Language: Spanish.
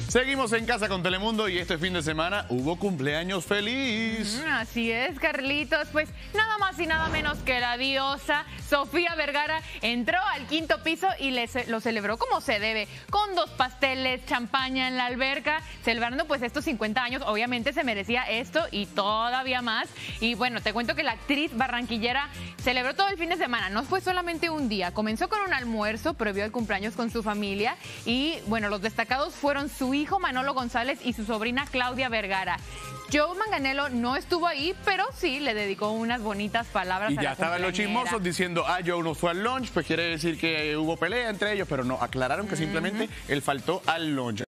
Seguimos en casa con Telemundo y este fin de semana hubo cumpleaños feliz. Así es, Carlitos. Pues nada más y nada menos que la diosa Sofía Vergara entró al quinto piso y lo celebró como se debe, con 2 pasteles, champaña en la alberca, celebrando pues estos 50 años. Obviamente se merecía esto y todavía más. Y bueno, te cuento que la actriz barranquillera celebró todo el fin de semana. No fue solamente un día. Comenzó con un almuerzo previo al cumpleaños con su familia y bueno, los destacados fueron su hijo Manolo González y su sobrina Claudia Vergara. Joe Manganiello no estuvo ahí, pero sí le dedicó unas bonitas palabras y a la ya estaban los chismosos diciendo, Joe no fue al lunch, pues quiere decir que hubo pelea entre ellos, pero no, aclararon que simplemente él faltó al lunch.